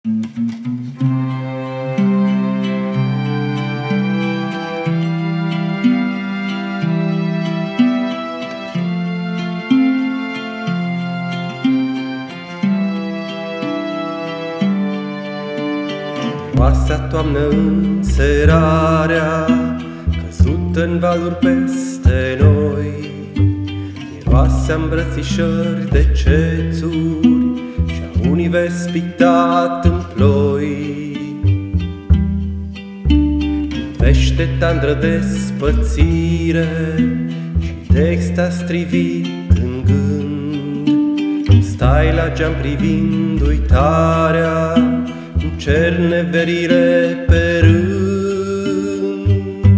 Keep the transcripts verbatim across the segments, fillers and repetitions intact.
Oasea toamnă înserarea, căzut în valuri peste noi. Miroasea îmbrățișări de cețuri și-a unii vespitat în ploi. Iubește tandră despățire și text te-a strivit în gând. Stai la geam privind uitarea, cu cer neverire pe rând.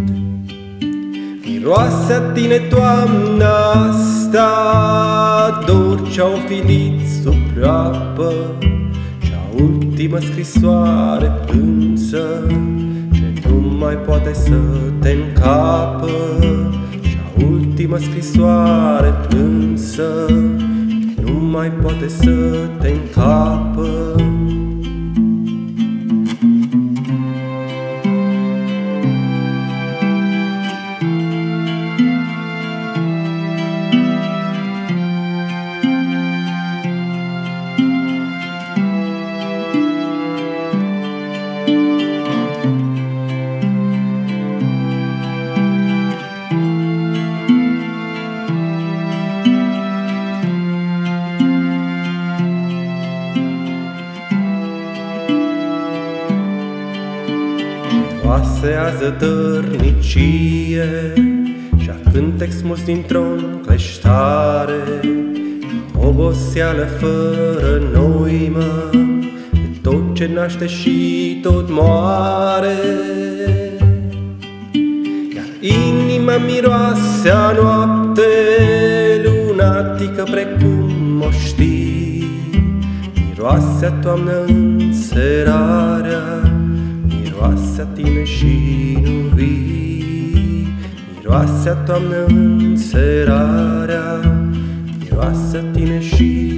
Miroase-a tine toamna asta, dor ce-au filit sub apă, și-a ultimă scrisoare plânsă, ce nu mai poate să te încapă. Și-a ultimă scrisoare plânsă, ce nu mai poate să te încapă. Miroase-a zădărnicie și-a cântec smuls dintr-o cleștare, oboseală fără noimă, e tot ce naște și tot moare. Iar inima miroase-a noapte, lunatică precum moștii. Miroase-a toamnă înserarea, miroase-a tine și nu vii. Miroase-a toamnă înserarea, miroase-a tine și